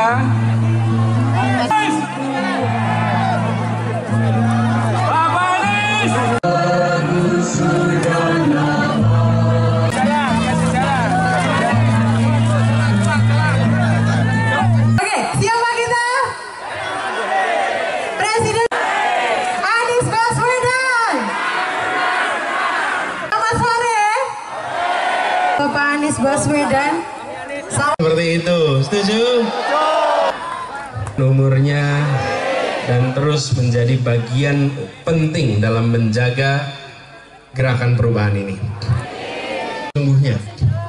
ya. Bapak Anies. Oke, siapa kita? Presiden Anies Baswedan. Selamat sore, Bapak Anies Baswedan. Seperti itu, setuju? Nomornya dan terus menjadi bagian penting dalam menjaga gerakan perubahan ini. Sungguhnya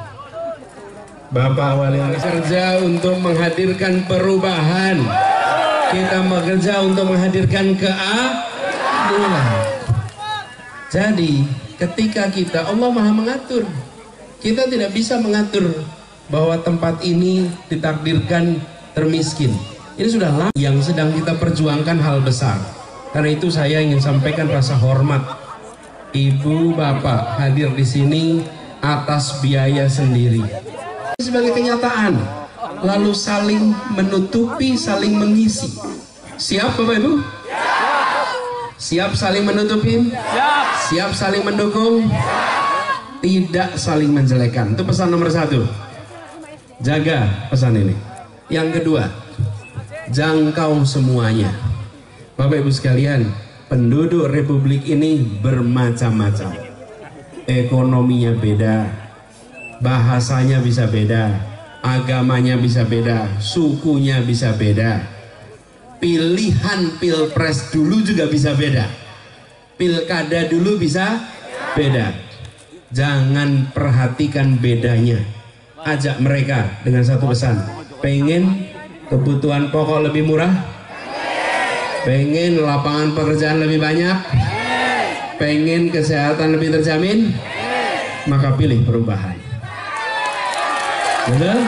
Bapak Wali bekerja untuk menghadirkan perubahan. Kita bekerja untuk menghadirkan keadilan. Jadi ketika kita, Allah Maha mengatur. Kita tidak bisa mengatur bahwa tempat ini ditakdirkan termiskin. Ini sudah lama yang sedang kita perjuangkan hal besar. Karena itu saya ingin sampaikan rasa hormat. Ibu, Bapak hadir di sini atas biaya sendiri. Sebagai kenyataan, lalu saling menutupi, saling mengisi. Siap Bapak Ibu? Siap saling menutupi? Siap saling mendukung? Tidak saling menjelekan. Itu pesan nomor 1. Jaga pesan ini. Yang kedua, jangkau semuanya. Bapak Ibu sekalian, penduduk Republik ini bermacam-macam. Ekonominya beda, bahasanya bisa beda, agamanya bisa beda, sukunya bisa beda. Pilihan pilpres dulu juga bisa beda, pilkada dulu bisa beda. Jangan perhatikan bedanya, ajak mereka dengan satu pesan. Pengen kebutuhan pokok lebih murah, pengen lapangan pekerjaan lebih banyak, pengen kesehatan lebih terjamin, maka pilih perubahan. Betul?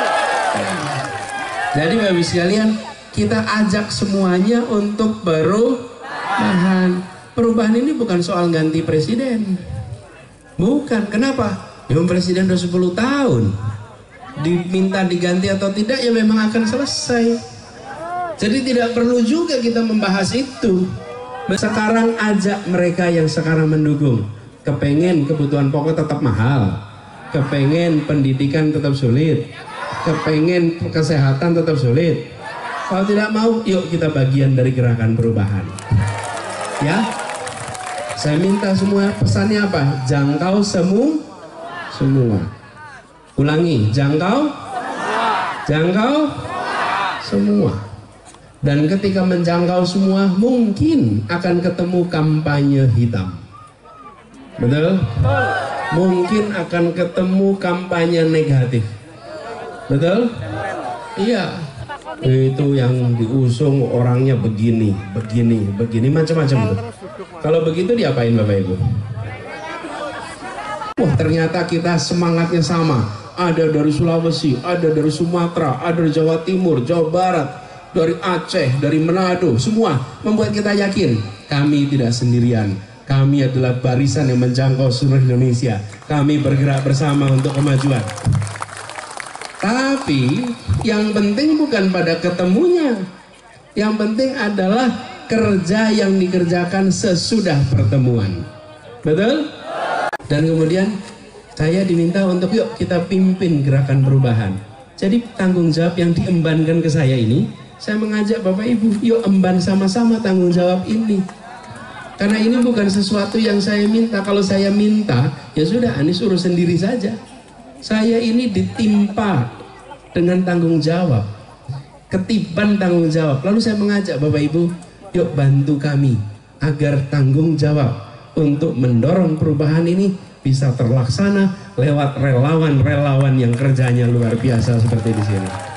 Jadi Bapak sekalian, kita ajak semuanya untuk perubahan. Perubahan ini bukan soal ganti presiden. Bukan, kenapa? Ya presiden udah 10 tahun. Diminta diganti atau tidak ya memang akan selesai. Jadi tidak perlu juga kita membahas itu. Sekarang ajak mereka yang sekarang mendukung. Kepengen kebutuhan pokok tetap mahal, kepengen pendidikan tetap sulit, kepengen kesehatan tetap sulit. Kalau tidak mau, yuk kita bagian dari gerakan perubahan. Ya, saya minta semua, pesannya apa? Jangkau semua. Ulangi, jangkau semua. Dan ketika menjangkau semua, mungkin akan ketemu kampanye hitam. Betul? Mungkin akan ketemu kampanye negatif. Betul? Iya. Itu yang diusung orangnya begini, macam-macam. Kalau begitu diapain Bapak Ibu? Wah, ternyata kita semangatnya sama. Ada dari Sulawesi, ada dari Sumatera, ada dari Jawa Timur, Jawa Barat, dari Aceh, dari Manado, semua membuat kita yakin kami tidak sendirian. Kami adalah barisan yang menjangkau seluruh Indonesia. Kami bergerak bersama untuk kemajuan. Tapi yang penting bukan pada ketemunya. Yang penting adalah kerja yang dikerjakan sesudah pertemuan. Betul? Dan kemudian saya diminta untuk yuk kita pimpin gerakan perubahan. Jadi tanggung jawab yang diembankan ke saya ini, saya mengajak Bapak Ibu, yuk emban sama-sama tanggung jawab ini. Karena ini bukan sesuatu yang saya minta. Kalau saya minta, ya sudah Anies urus sendiri saja. Saya ini ditimpa dengan tanggung jawab, ketiban tanggung jawab. Lalu saya mengajak Bapak Ibu, yuk bantu kami agar tanggung jawab untuk mendorong perubahan ini bisa terlaksana lewat relawan-relawan yang kerjanya luar biasa seperti di sini.